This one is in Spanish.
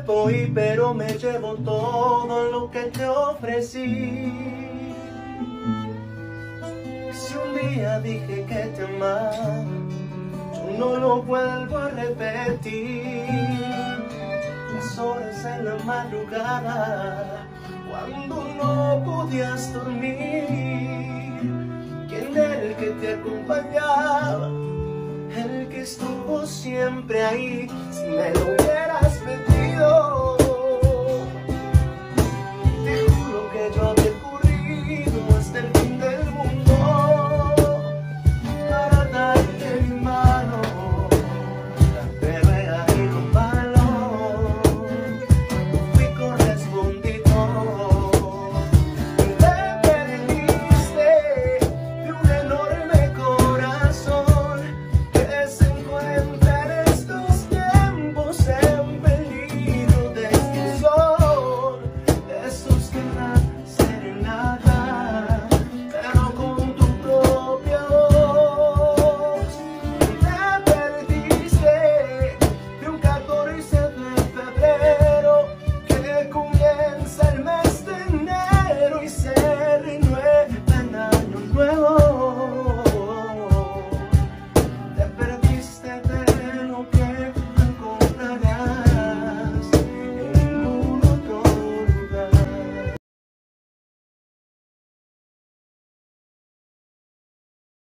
voy, pero me llevo todo lo que te ofrecí. Si un día dije que te amaba, yo no lo vuelvo a repetir. Las horas en la madrugada, cuando no podías dormir, ¿quién era el que te acompañaba? El que estuvo siempre ahí. Si me lo hubieras pedido,